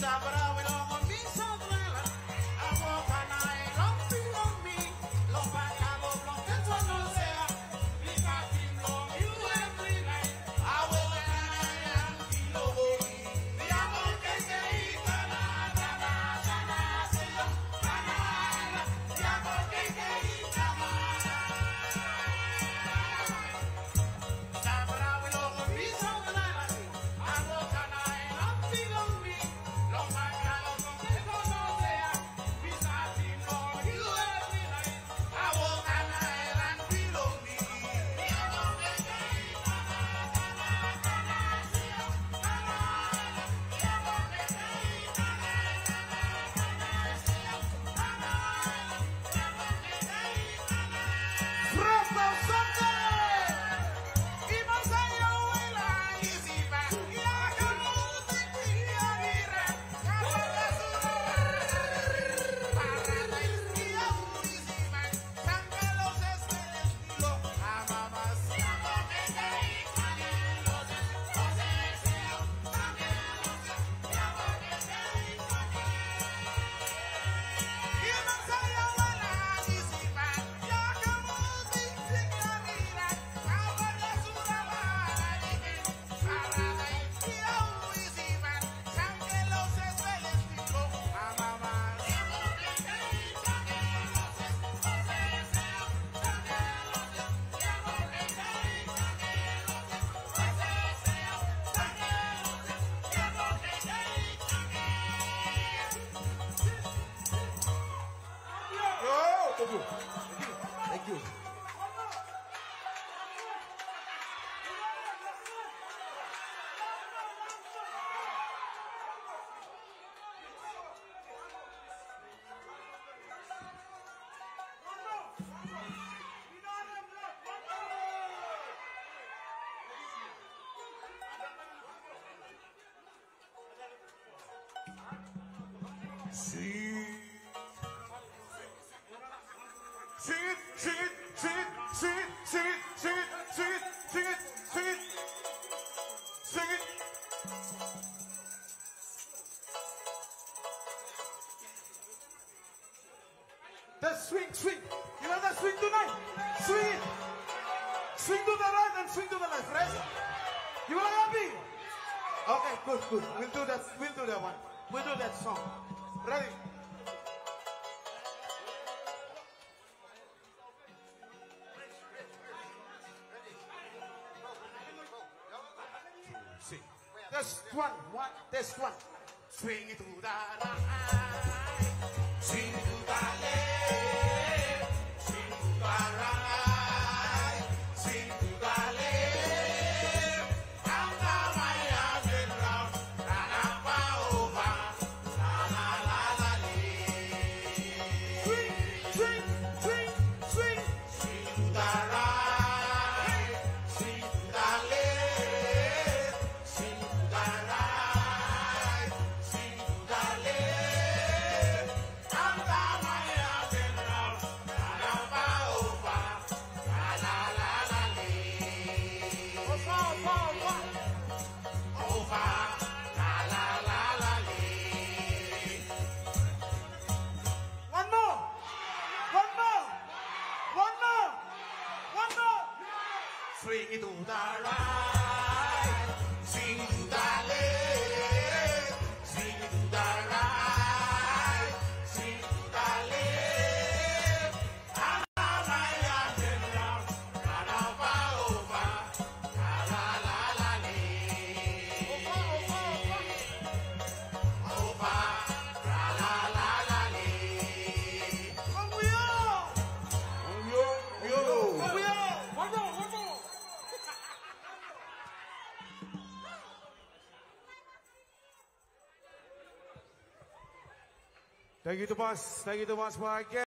Thank you. Swing. You know that swing tonight? Swing it. Swing to the right and swing to the left, right? You are happy? Okay, good. We'll do that one. We'll do that song. Ready? See. Test one. Swing it to the right. Swing it to the left. Swing it to the right, swing it to the left, swing it to the right, swing it to the left. And now my arms and round, run over, la la la la lee. Over, la la la la lee. Come we are. Come we are. One more. Thank you, boss. Thank you, boss, for our guest.